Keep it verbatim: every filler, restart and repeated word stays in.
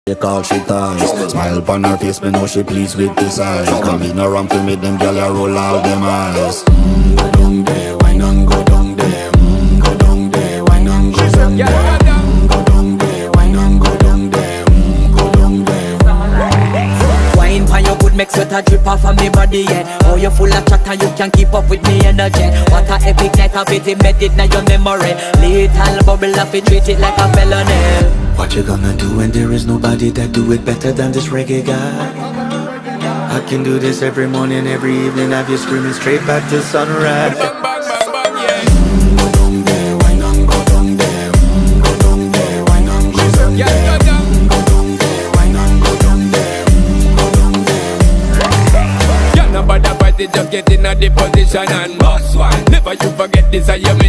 She call she ties. Smile upon her face, me know she pleased with this eyes. Come in around to make them gyal a roll out them eyes. Mm, go down there, wine and go down there. Mm, go down there, wine and go down there. Mm, go down there, wine and go down there. Mm, go down there. Wine pan your good make sweat a drip off of me body, yeah. Oh, you full of chat and you can keep up with me energy. What a epic night of it, embedded in your memory. Little bubble of it, treat it like a felony. What you gonna do when there is nobody that do it better than this reggae guy? I can do this every morning, every evening, have you screaming straight back to sunrise. Bang, bang, bang, bang, yeah. Mm, go down there, wine and go down there. Mm, go down there, wine and go down there. Mm, go down there, wine and go down there. Mm, go down there. Yeah, nobody fight it, just get in a the position and boss one. Never you forget this, I am